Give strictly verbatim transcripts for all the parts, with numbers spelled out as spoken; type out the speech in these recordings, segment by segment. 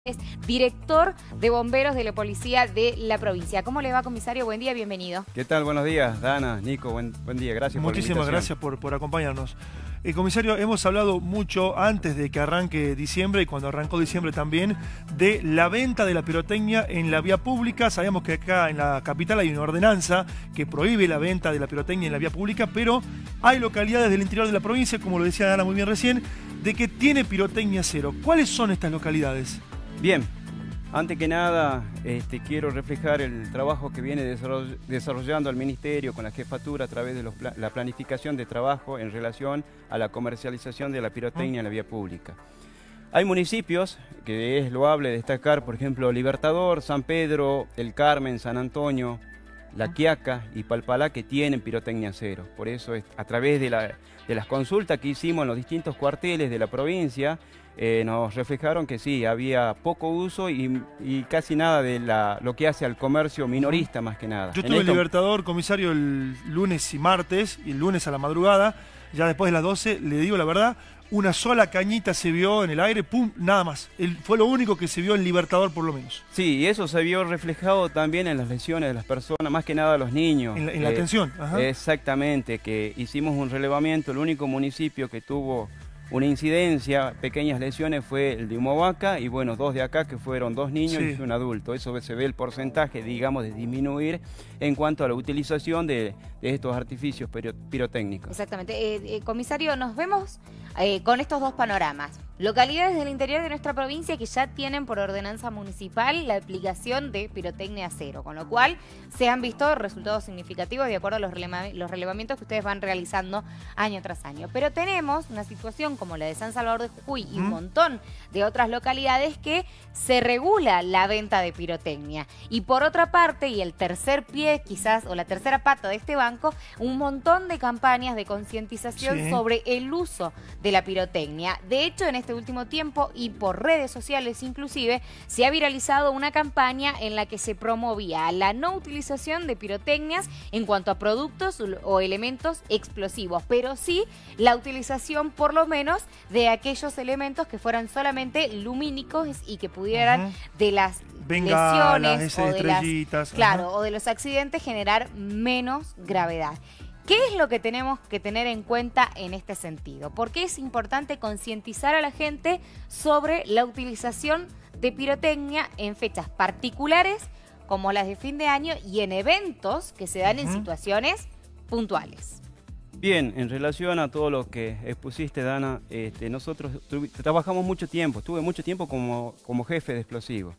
Es director de bomberos de la policía de la provincia. ¿Cómo le va, comisario? Buen día, bienvenido. ¿Qué tal? Buenos días, Dana, Nico, buen, buen día, gracias por la invitación. Muchísimas gracias por, por acompañarnos. Eh, comisario, hemos hablado mucho antes de que arranque diciembre y cuando arrancó diciembre también de la venta de la pirotecnia en la vía pública. Sabemos que acá en la capital hay una ordenanza que prohíbe la venta de la pirotecnia en la vía pública, pero hay localidades del interior de la provincia, como lo decía Dana muy bien recién, de que tiene pirotecnia cero. ¿Cuáles son estas localidades? Bien, antes que nada este, quiero reflejar el trabajo que viene desarrollando el Ministerio con la Jefatura a través de los, la planificación de trabajo en relación a la comercialización de la pirotecnia en la vía pública. Hay municipios que es loable destacar, por ejemplo, Libertador, San Pedro, El Carmen, San Antonio, La Quiaca y Palpalá, que tienen pirotecnia cero. Por eso, a través de, la, de las consultas que hicimos en los distintos cuarteles de la provincia, Eh, nos reflejaron que sí, había poco uso y, y casi nada de la, lo que hace al comercio minorista más que nada. Yo estuve en, esto... en Libertador, comisario, el lunes y martes, y el lunes a la madrugada, ya después de las doce, le digo la verdad, una sola cañita se vio en el aire, pum, nada más. El, fue lo único que se vio en Libertador por lo menos. Sí, y eso se vio reflejado también en las lesiones de las personas, más que nada los niños. En la, en la eh, atención. Ajá. Exactamente, que hicimos un relevamiento, el único municipio que tuvo una incidencia, pequeñas lesiones, fue el de Humahuaca y bueno, dos de acá que fueron dos niños sí. y un adulto. Eso se ve el porcentaje, digamos, de disminuir en cuanto a la utilización de, de estos artificios pirotécnicos. Exactamente. Eh, eh, comisario, nos vemos eh, con estos dos panoramas. Localidades del interior de nuestra provincia que ya tienen por ordenanza municipal la aplicación de pirotecnia cero, con lo cual se han visto resultados significativos de acuerdo a los, releva los relevamientos que ustedes van realizando año tras año. Pero tenemos una situación como la de San Salvador de Jujuy y un montón de otras localidades que se regula la venta de pirotecnia. Y por otra parte, y el tercer pie quizás, o la tercera pata de este banco, un montón de campañas de concientización sí. sobre el uso de la pirotecnia. De hecho, en este último tiempo y por redes sociales inclusive, se ha viralizado una campaña en la que se promovía la no utilización de pirotecnias en cuanto a productos o elementos explosivos, pero sí la utilización por lo menos de aquellos elementos que fueran solamente lumínicos y que pudieran uh-huh. de las bengalas, lesiones o de las, claro, uh-huh. o de los accidentes generar menos gravedad. ¿Qué es lo que tenemos que tener en cuenta en este sentido? Porque es importante concientizar a la gente sobre la utilización de pirotecnia en fechas particulares como las de fin de año y en eventos que se dan uh-huh. en situaciones puntuales. Bien, en relación a todo lo que expusiste, Dana, este, nosotros trabajamos mucho tiempo, estuve mucho tiempo como, como jefe de explosivos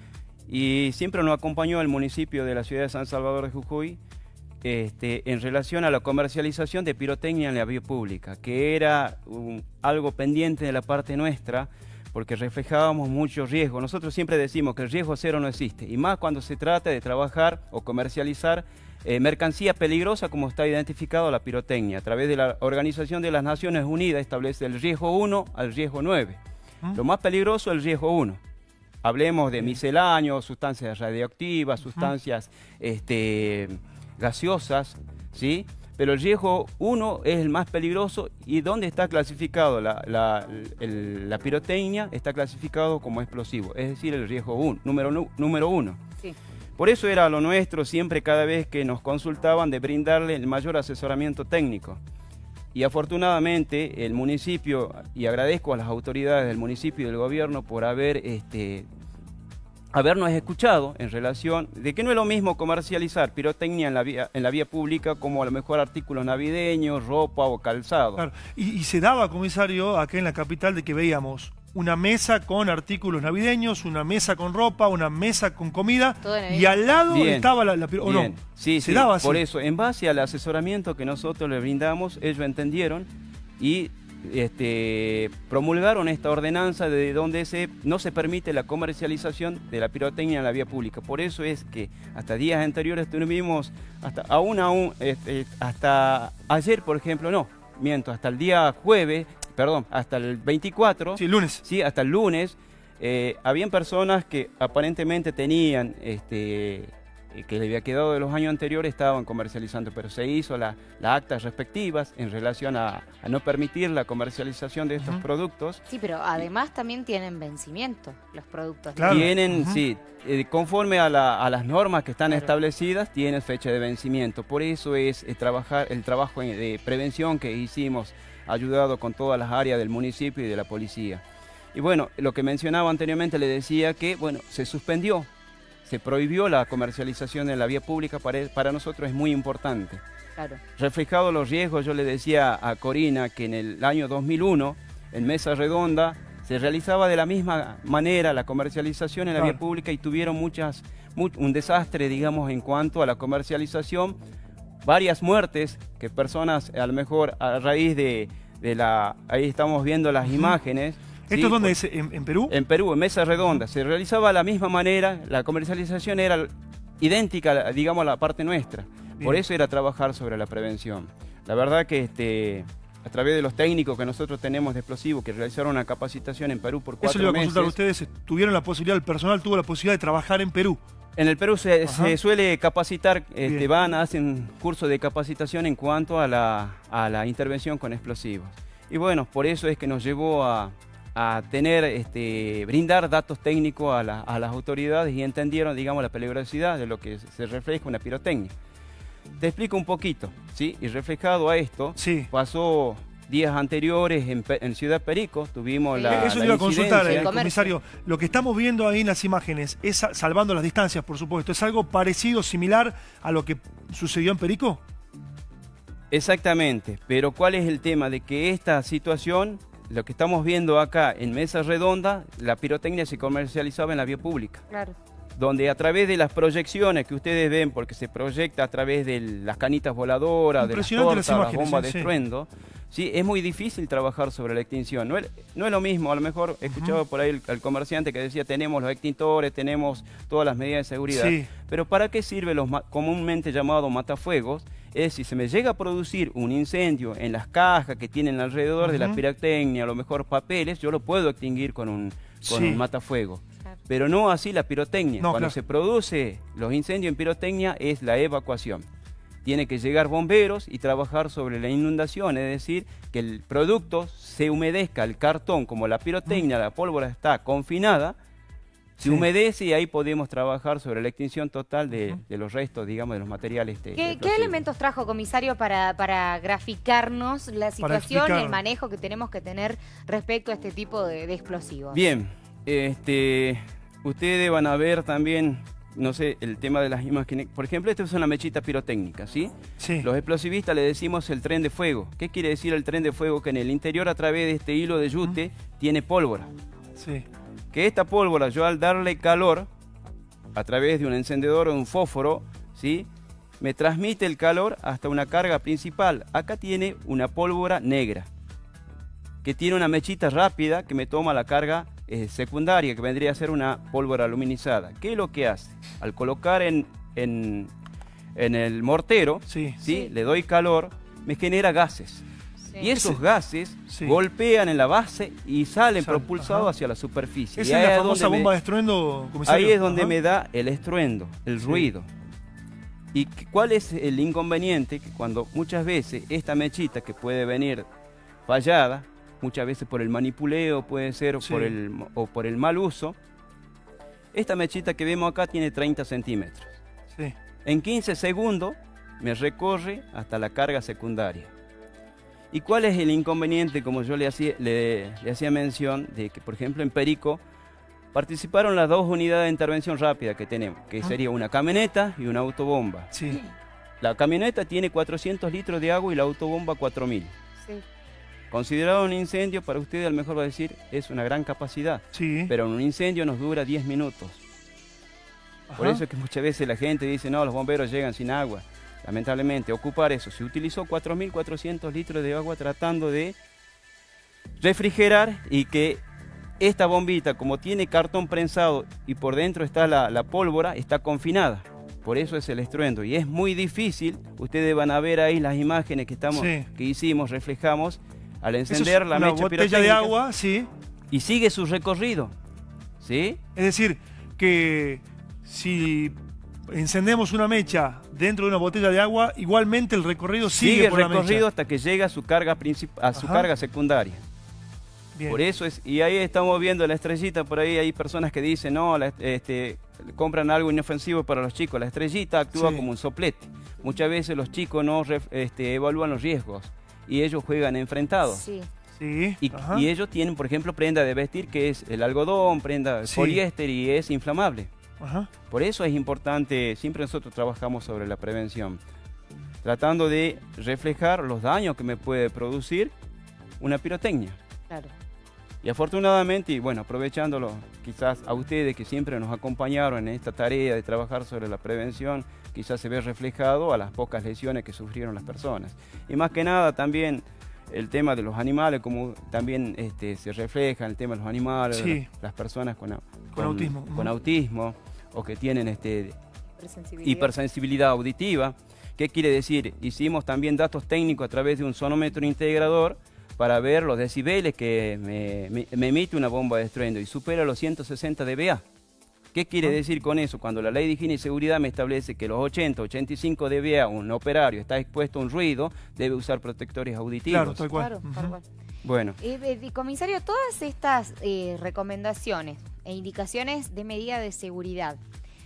y siempre nos acompañó el municipio de la ciudad de San Salvador de Jujuy este, en relación a la comercialización de pirotecnia en la vía pública, que era un, algo pendiente de la parte nuestra porque reflejábamos mucho riesgo. Nosotros siempre decimos que el riesgo cero no existe y más cuando se trata de trabajar o comercializar Eh, mercancía peligrosa como está identificado la pirotecnia. A través de la Organización de las Naciones Unidas establece el riesgo uno al riesgo nueve. ¿Mm? Lo más peligroso es el riesgo uno. Hablemos de misceláneos, sustancias radioactivas, sustancias ¿Mm? este, gaseosas, ¿sí? Pero el riesgo uno es el más peligroso y ¿dónde está clasificado la, la, el, la pirotecnia? Está clasificado como explosivo, es decir, el riesgo uno, número, número uno. Sí. Por eso era lo nuestro siempre, cada vez que nos consultaban, de brindarle el mayor asesoramiento técnico. Y afortunadamente el municipio, y agradezco a las autoridades del municipio y del gobierno por haber, este, habernos escuchado en relación de que no es lo mismo comercializar pirotecnia en la vía, en la vía pública como a lo mejor artículos navideños, ropa o calzado. Claro. Y, y se daba, comisario, acá en la capital de que veíamos una mesa con artículos navideños, una mesa con ropa, una mesa con comida, y al lado bien, estaba la, la ¿o no? Sí, se sí, daba así. Por eso, en base al asesoramiento que nosotros le brindamos, ellos entendieron y este, promulgaron esta ordenanza de donde se, no se permite la comercialización de la pirotecnia en la vía pública. Por eso es que hasta días anteriores tuvimos, hasta, aún, aún, este, hasta ayer, por ejemplo, no, miento, hasta el día jueves, perdón, hasta el veinticuatro, sí, lunes. Sí, hasta el lunes, eh, habían personas que aparentemente tenían este, que le había quedado de los años anteriores estaban comercializando, pero se hizo las la actas respectivas en relación a, a no permitir la comercialización de estos uh-huh. productos. Sí, pero además también tienen vencimiento los productos. Claro. Tienen, uh-huh. sí, eh, conforme a, la, a las normas que están claro. establecidas, tienen fecha de vencimiento. Por eso es eh, trabajar el trabajo de prevención que hicimos, ayudado con todas las áreas del municipio y de la policía. Y bueno, lo que mencionaba anteriormente, le decía que, bueno, se suspendió. Se prohibió la comercialización en la vía pública, para, para nosotros es muy importante. Claro. Reflejado los riesgos, yo le decía a Corina que en el año dos mil uno, en Mesa Redonda, se realizaba de la misma manera la comercialización en la claro. vía pública y tuvieron muchas, mu un desastre, digamos, en cuanto a la comercialización. Varias muertes que personas, a lo mejor a raíz de, de la... Ahí estamos viendo las uh-huh. imágenes. ¿Esto ¿sí? es donde es? ¿En, ¿En Perú? En Perú, en Mesa Redonda. Se realizaba de la misma manera, la comercialización era idéntica, digamos, a la parte nuestra. Bien. Por eso era trabajar sobre la prevención. La verdad que este, a través de los técnicos que nosotros tenemos de explosivos, que realizaron una capacitación en Perú por cuatro meses... Eso le iba a consultar a ustedes, tuvieron la posibilidad, el personal tuvo la posibilidad de trabajar en Perú. En el Perú se, se suele capacitar, este, van, hacen cursos de capacitación en cuanto a la, a la intervención con explosivos. Y bueno, por eso es que nos llevó a... a tener, este, brindar datos técnicos a, la, a las autoridades y entendieron, digamos, la peligrosidad de lo que se refleja una pirotecnia. Te explico un poquito, ¿sí? Y reflejado a esto, sí. pasó días anteriores en, en Ciudad Perico, tuvimos la Eso la iba a consultar, eh, comisario. Lo que estamos viendo ahí en las imágenes, es, salvando las distancias, por supuesto, ¿es algo parecido, similar a lo que sucedió en Perico? Exactamente, pero ¿cuál es el tema? De que esta situación... Lo que estamos viendo acá en Mesa Redonda, la pirotecnia se comercializaba en la vía pública. Claro. Donde a través de las proyecciones que ustedes ven, porque se proyecta a través de las canitas voladoras, de las tortas, las, las bombas sí, de estruendo, sí, es muy difícil trabajar sobre la extinción. No es, no es lo mismo, a lo mejor he escuchado uh-huh. por ahí al comerciante que decía, tenemos los extintores, tenemos todas las medidas de seguridad. Sí. Pero ¿para qué sirven los comúnmente llamados matafuegos? Es si se me llega a producir un incendio en las cajas que tienen alrededor uh-huh. de la pirotecnia, a lo mejor papeles, yo lo puedo extinguir con un, con sí. un matafuego. Claro. Pero no así la pirotecnia. No, Cuando claro. se produce los incendios en pirotecnia es la evacuación. Tiene que llegar bomberos y trabajar sobre la inundación, es decir, que el producto se humedezca, el cartón, como la pirotecnia, uh-huh. la pólvora está confinada, se sí. humedece y ahí podemos trabajar sobre la extinción total de, uh-huh. de los restos, digamos, de los materiales. Este, ¿Qué, ¿Qué elementos trajo, comisario, para, para graficarnos la situación y el manejo que tenemos que tener respecto a este tipo de, de explosivos? Bien, este, ustedes van a ver también, no sé, el tema de las imágenes. Por ejemplo, esta es una mechita pirotécnica, ¿sí? Sí. Los explosivistas le decimos el tren de fuego. ¿Qué quiere decir el tren de fuego? Que en el interior, a través de este hilo de yute, uh-huh. tiene pólvora. Sí. Que esta pólvora, yo al darle calor, a través de un encendedor o un fósforo, ¿sí? me transmite el calor hasta una carga principal. Acá tiene una pólvora negra, que tiene una mechita rápida que me toma la carga eh, secundaria, que vendría a ser una pólvora aluminizada. ¿Qué es lo que hace? Al colocar en, en, en el mortero, sí. ¿sí? le doy calor, me genera gases. Sí. Y esos gases sí. golpean en la base y salen Sal, propulsados ajá. hacia la superficie. ¿Esa es la famosa bomba me, de estruendo, comisario? Ahí es donde ajá. me da el estruendo, el sí. ruido. ¿Y cuál es el inconveniente? Que cuando muchas veces esta mechita que puede venir fallada, muchas veces por el manipuleo, puede ser sí. por el, o por el mal uso, esta mechita que vemos acá tiene treinta centímetros. Sí. En quince segundos me recorre hasta la carga secundaria. ¿Y cuál es el inconveniente? Como yo le hacía, le, le hacía mención, de que por ejemplo en Perico participaron las dos unidades de intervención rápida que tenemos, que ah. sería una camioneta y una autobomba. Sí. La camioneta tiene cuatrocientos litros de agua y la autobomba cuatro mil. Sí. Considerado un incendio, para usted a lo mejor va a decir, es una gran capacidad, sí. pero un incendio nos dura diez minutos. Ajá. Por eso es que muchas veces la gente dice, no, los bomberos llegan sin agua. Lamentablemente, ocupar eso. Se utilizó cuatro mil cuatrocientos litros de agua tratando de refrigerar y que esta bombita, como tiene cartón prensado y por dentro está la, la pólvora, está confinada. Por eso es el estruendo. Y es muy difícil, ustedes van a ver ahí las imágenes que, estamos, sí. que hicimos, reflejamos, al encender es la mecha botella de agua, sí. y sigue su recorrido. ¿Sí? Es decir, que si encendemos una mecha dentro de una botella de agua, igualmente el recorrido sigue, sigue por el recorrido la mecha. hasta que llega a su carga principal, a su Ajá. carga secundaria. Bien. Por eso es, y ahí estamos viendo la estrellita, por ahí hay personas que dicen, no, la, este, compran algo inofensivo para los chicos, la estrellita actúa Sí. como un soplete. Muchas veces los chicos no ref- este, evalúan los riesgos y ellos juegan enfrentados. Sí. Sí. Y, Ajá. y ellos tienen, por ejemplo, prenda de vestir que es el algodón, prenda de Sí. poliéster y es inflamable. Ajá. Por eso es importante, siempre nosotros trabajamos sobre la prevención, tratando de reflejar los daños que me puede producir una pirotecnia. Claro. Y afortunadamente, y bueno, aprovechándolo quizás a ustedes que siempre nos acompañaron en esta tarea de trabajar sobre la prevención, quizás se ve reflejado a las pocas lesiones que sufrieron las personas. Y más que nada también el tema de los animales, como también este, se refleja en el tema de los animales, Sí. las, las personas con, Con autismo. con Ujú. autismo o que tienen este, Hipersensibilidad. hipersensibilidad auditiva. ¿Qué quiere decir? Hicimos también datos técnicos a través de un sonómetro integrador para ver los decibeles que me, me- me emite una bomba de estruendo y supera los ciento sesenta decibelios. ¿Qué quiere Ah. decir con eso? Cuando la ley de higiene y seguridad me establece que los ochenta, ochenta y cinco decibelios, un operario está expuesto a un ruido, debe usar protectores auditivos. Claro, tal cual. Claro, tal Ujú. cual. Bueno, Eh, eh, comisario, todas estas eh, recomendaciones e indicaciones de medida de seguridad,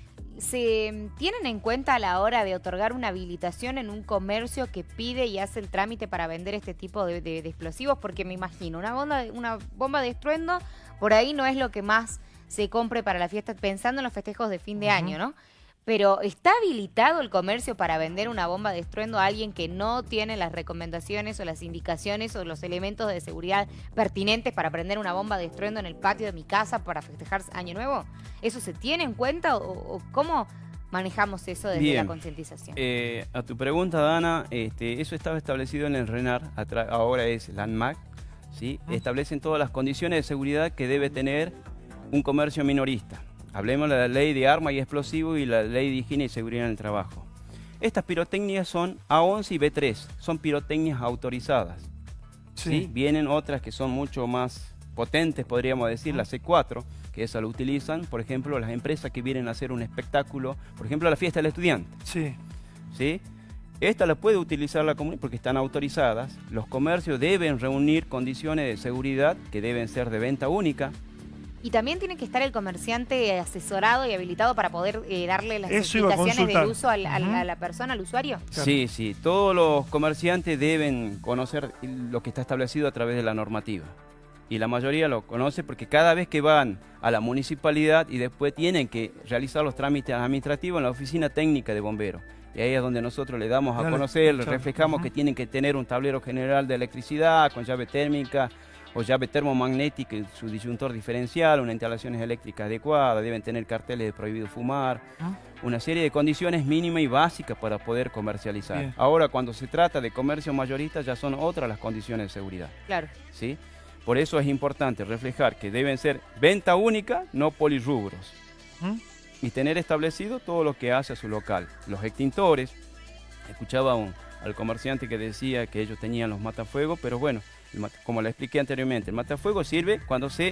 ¿se mm, tienen en cuenta a la hora de otorgar una habilitación en un comercio que pide y hace el trámite para vender este tipo de, de- de explosivos? Porque me imagino, una bomba, de- una bomba de estruendo por ahí no es lo que más se compre para la fiesta, pensando en los festejos de fin de Ujú. año, ¿no? Pero ¿está habilitado el comercio para vender una bomba de estruendo a alguien que no tiene las recomendaciones o las indicaciones o los elementos de seguridad pertinentes para prender una bomba de estruendo en el patio de mi casa para festejar Año Nuevo? ¿Eso se tiene en cuenta o, o cómo manejamos eso desde Bien. la concientización? eh, a tu pregunta, Dana, este, eso estaba establecido en el RENAR, atra- ahora es la ANMAC, ¿sí? Mm. Establecen todas las condiciones de seguridad que debe tener un comercio minorista. Hablemos de la ley de armas y explosivos y la ley de higiene y seguridad en el trabajo. Estas pirotecnias son A once y B tres, son pirotecnias autorizadas. Sí. ¿sí? Vienen otras que son mucho más potentes, podríamos decir, la C cuatro, que esa lo utilizan, por ejemplo, las empresas que vienen a hacer un espectáculo, por ejemplo, la fiesta del estudiante. Sí. ¿sí? Esta la puede utilizar la comunidad porque están autorizadas. Los comercios deben reunir condiciones de seguridad que deben ser de venta única. Y también tiene que estar el comerciante asesorado y habilitado para poder eh, darle las Eso iba a explicaciones consultar. del uso al- al- Ujú. a la persona, al usuario. Claro. Sí, sí, todos los comerciantes deben conocer lo que está establecido a través de la normativa. Y la mayoría lo conoce porque cada vez que van a la municipalidad y después tienen que realizar los trámites administrativos en la oficina técnica de bomberos. Y ahí es donde nosotros le damos a Dale, conocer, les claro. reflejamos Ujú. que tienen que tener un tablero general de electricidad con llave térmica o llave termomagnética y su disyuntor diferencial, unas instalaciones eléctricas adecuadas, deben tener carteles de prohibido fumar, Ah. una serie de condiciones mínimas y básicas para poder comercializar. Bien. Ahora, cuando se trata de comercio mayorista, ya son otras las condiciones de seguridad, Claro. ¿sí? Por eso es importante reflejar que deben ser venta única, no polirrubros, ¿Mm? y tener establecido todo lo que hace a su local. Los extintores, escuchaba un- al comerciante que decía que ellos tenían los matafuegos, pero bueno, el mat- como le expliqué anteriormente, el matafuego sirve cuando se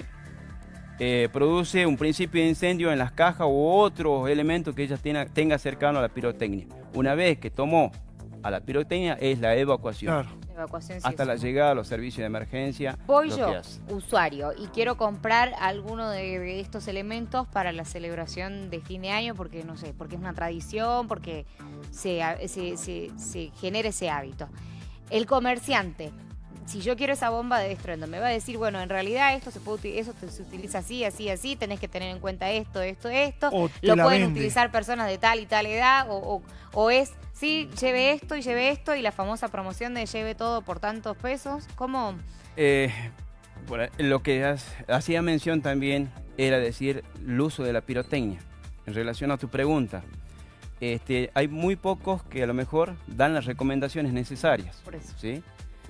eh, produce un principio de incendio en las cajas u otros elementos que ella tenga, tenga cercano a la pirotecnia. Una vez que tomó a la pirotecnia es la evacuación, Claro. Evacuación sí hasta es la un- llegada a los servicios de emergencia. Voy lo yo, que hace. usuario, y quiero comprar alguno de, de estos elementos para la celebración de fin de año porque, no sé, porque es una tradición, porque se, ha- se, se, se genera ese hábito. El comerciante, si yo quiero esa bomba de estruendo, me va a decir, bueno, en realidad esto se puede uti- eso te- se utiliza así, así, así, tenés que tener en cuenta esto, esto, esto. O te Lo la pueden vende. utilizar personas de tal y tal edad, o, o, o es, sí, lleve esto y lleve esto, y la famosa promoción de lleve todo por tantos pesos. ¿Cómo? Eh, por ahí, lo que has- hacía mención también era decir el uso de la pirotecnia. En relación a tu pregunta, este, hay muy pocos que a lo mejor dan las recomendaciones necesarias, Por eso. ¿sí?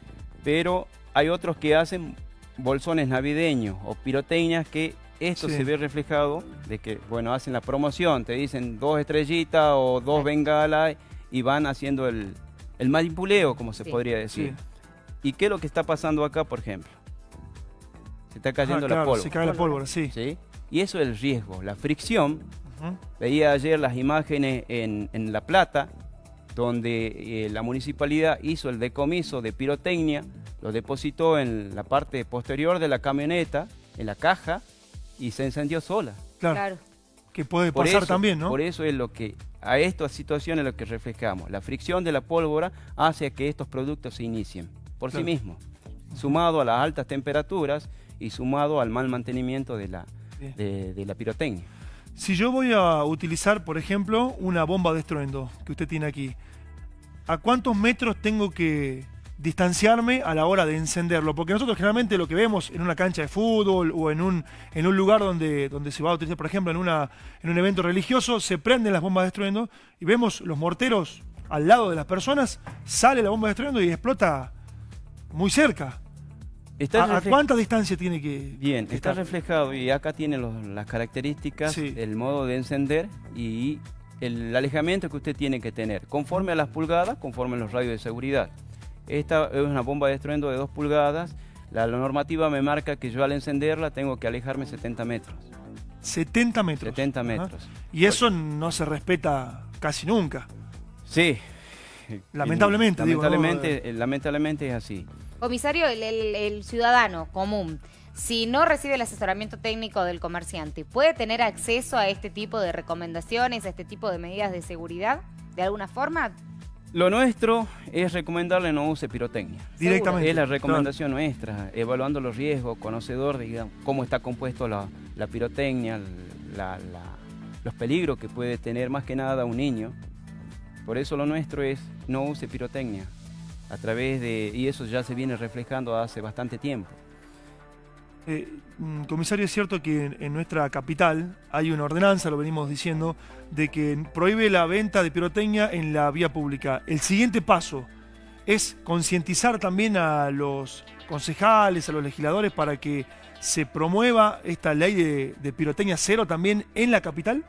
Pero hay otros que hacen bolsones navideños o pirotecnias que esto Sí. se ve reflejado de que, bueno, hacen la promoción, te dicen dos estrellitas o dos bengalas y van haciendo el, el manipuleo, como se Sí. podría decir. Sí. ¿Y qué es lo que está pasando acá, por ejemplo? Se está Ah, cayendo claro, la pólvora. se cae la Pólvora. pólvora, sí. ¿sí? Y eso es el riesgo, la fricción Uh-huh. Veía ayer las imágenes en, en La Plata, donde eh, la municipalidad hizo el decomiso de pirotecnia, lo depositó en la parte posterior de la camioneta, en la caja, y se encendió sola. Claro. Claro. Que puede por pasar eso, también, ¿no? Por eso es lo que, a estas situaciones es lo que reflejamos. La fricción de la pólvora hace que estos productos se inicien por claro. sí mismos, sumado a las altas temperaturas y sumado al mal mantenimiento de la, de, de la pirotecnia. Si yo voy a utilizar, por ejemplo, una bomba de estruendo que usted tiene aquí, ¿a cuántos metros tengo que distanciarme a la hora de encenderlo? Porque nosotros generalmente lo que vemos en una cancha de fútbol o en un, en un lugar donde, donde se va a utilizar, por ejemplo, en, una, en un evento religioso, se prenden las bombas de estruendo y vemos los morteros al lado de las personas, sale la bomba de estruendo y explota muy cerca. ¿A, ¿A cuánta distancia tiene que Bien, que está estar? reflejado y acá tiene los, las características, sí. el modo de encender y el alejamiento que usted tiene que tener, conforme a las pulgadas, conforme a los radios de seguridad. Esta es una bomba de estruendo de dos pulgadas, la, la normativa me marca que yo al encenderla tengo que alejarme setenta metros. setenta metros. setenta metros. Ajá. Y eso no se respeta casi nunca. Sí. Lamentablemente, el, digo, lamentablemente, ¿no? lamentablemente es así. Comisario, el, el, el ciudadano común, si no recibe el asesoramiento técnico del comerciante, ¿puede tener acceso a este tipo de recomendaciones, a este tipo de medidas de seguridad, de alguna forma? Lo nuestro es recomendarle no use pirotecnia. Directamente. Es la recomendación claro. nuestra, evaluando los riesgos, conocedor de digamos, cómo está compuesto la, la pirotecnia, la, la, los peligros que puede tener más que nada un niño. Por eso lo nuestro es no use pirotecnia. A través de, y eso ya se viene reflejando hace bastante tiempo. Eh, comisario, es cierto que en, en nuestra capital hay una ordenanza, lo venimos diciendo, de que prohíbe la venta de pirotecnia en la vía pública. El siguiente paso es concientizar también a los concejales, a los legisladores, para que se promueva esta ley de, de pirotecnia cero también en la capital.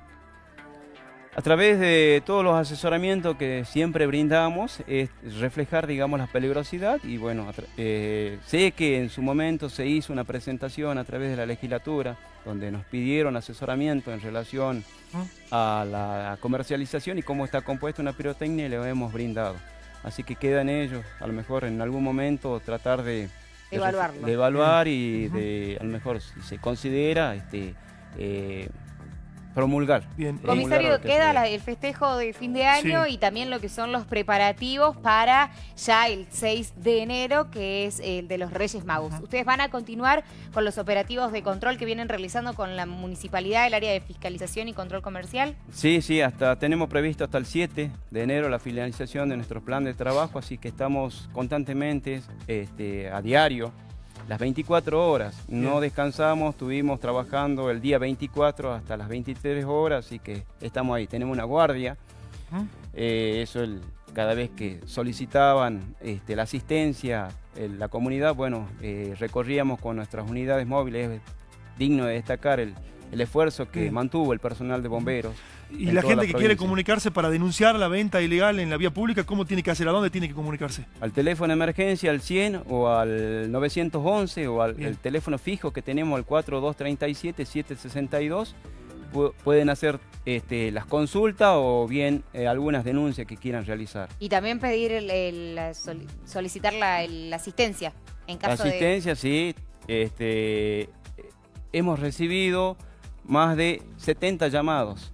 A través de todos los asesoramientos que siempre brindamos, es reflejar, digamos, la peligrosidad y bueno, eh, sé que en su momento se hizo una presentación a través de la legislatura donde nos pidieron asesoramiento en relación a la comercialización y cómo está compuesta una pirotecnia y le hemos brindado. Así que queda en ellos, a lo mejor en algún momento tratar de, de, Evaluarlo. de evaluar y de, a lo mejor si se considera, este, eh, promulgar. Bien. Comisario, queda la, el festejo de fin de año sí. y también lo que son los preparativos para ya el seis de enero, que es el de los Reyes Magos. Ajá. ¿Ustedes van a continuar con los operativos de control que vienen realizando con la municipalidad, el área de fiscalización y control comercial? Sí, sí, hasta tenemos previsto hasta el siete de enero la finalización de nuestro plan de trabajo, así que estamos constantemente este, a diario. Las veinticuatro horas, Bien. no descansamos, estuvimos trabajando el día veinticuatro hasta las veintitrés horas, así que estamos ahí, tenemos una guardia, ¿Mm? eh, eso el, cada vez que solicitaban este, la asistencia, el, la comunidad, bueno, eh, recorríamos con nuestras unidades móviles, es digno de destacar el, el esfuerzo que Bien. mantuvo el personal de bomberos. Y la gente que quiere comunicarse para denunciar la venta ilegal en la vía pública, ¿cómo tiene que hacer? ¿A dónde tiene que comunicarse? Al teléfono de emergencia, al cien o al novecientos once o al el teléfono fijo que tenemos al cuatro dos tres siete siete seis dos. Pueden hacer este, las consultas o bien eh, algunas denuncias que quieran realizar. Y también pedir, el, el, solicitar la, la asistencia en caso de... La asistencia, de... sí. Este, hemos recibido más de setenta llamados.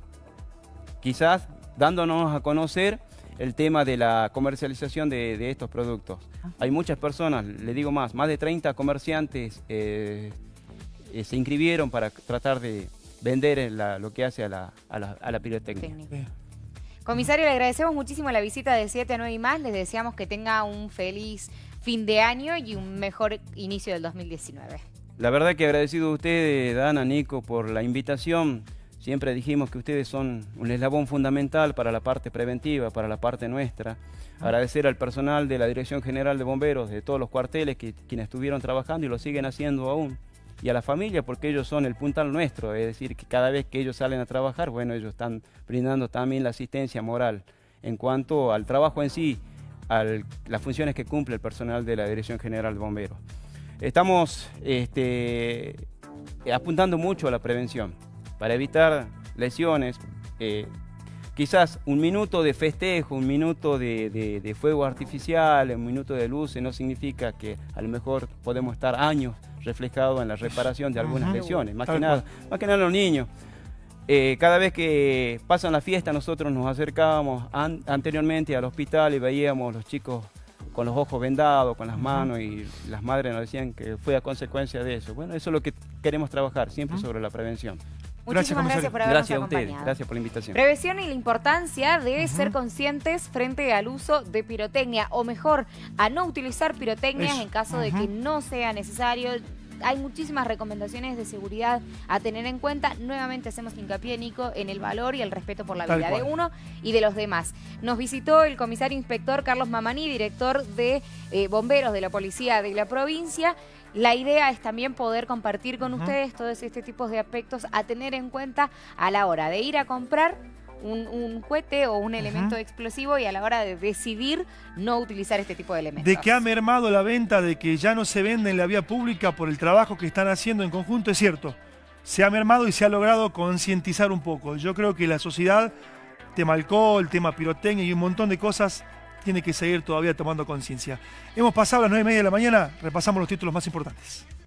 Quizás dándonos a conocer el tema de la comercialización de, de estos productos. Hay muchas personas, le digo más, más de treinta comerciantes eh, eh, se inscribieron para tratar de vender la, lo que hace a la, a la, a la pirotecnia. Comisario, le agradecemos muchísimo la visita de siete a nueve y más, les deseamos que tenga un feliz fin de año y un mejor inicio del dos mil diecinueve. La verdad que agradecido a ustedes, Dana, Nico, por la invitación. Siempre dijimos que ustedes son un eslabón fundamental para la parte preventiva, para la parte nuestra. Agradecer al personal de la Dirección General de Bomberos, de todos los cuarteles, que, quienes estuvieron trabajando y lo siguen haciendo aún. Y a la familia, porque ellos son el puntal nuestro, es decir, que cada vez que ellos salen a trabajar, bueno, ellos están brindando también la asistencia moral. En cuanto al trabajo en sí, a las funciones que cumple el personal de la Dirección General de Bomberos. Estamos este, apuntando mucho a la prevención, para evitar lesiones, eh, quizás un minuto de festejo, un minuto de, de, de fuego artificial, un minuto de luces, no significa que a lo mejor podemos estar años reflejados en la reparación de algunas Ujú. lesiones, más Tal que nada, más que nada los niños. Eh, cada vez que pasan la fiesta nosotros nos acercábamos an anteriormente al hospital y veíamos los chicos con los ojos vendados, con las manos, y las madres nos decían que fue a consecuencia de eso. Bueno, eso es lo que queremos trabajar siempre sobre la prevención. Muchísimas gracias, por habernos Gracias a ustedes, acompañado. gracias por la invitación. Prevención y la importancia de Ujú. ser conscientes frente al uso de pirotecnia, o mejor, a no utilizar pirotecnias Eso. en caso de Ujú. que no sea necesario. Hay muchísimas recomendaciones de seguridad a tener en cuenta. Nuevamente hacemos hincapié, Nico, en el valor y el respeto por la Tal vida de cual. uno y de los demás. Nos visitó el comisario inspector Carlos Mamaní, director de eh, bomberos de la policía de la provincia. La idea es también poder compartir con Ujú. ustedes todos este tipo de aspectos a tener en cuenta a la hora de ir a comprar un, un cohete o un elemento Ujú. explosivo, y a la hora de decidir no utilizar este tipo de elementos. De que ha mermado la venta, de que ya no se vende en la vía pública por el trabajo que están haciendo en conjunto, es cierto. Se ha mermado y se ha logrado concientizar un poco. Yo creo que la sociedad, tema alcohol, tema pirotecnia y un montón de cosas, tiene que seguir todavía tomando conciencia. Hemos pasado las nueve y media de la mañana, repasamos los títulos más importantes.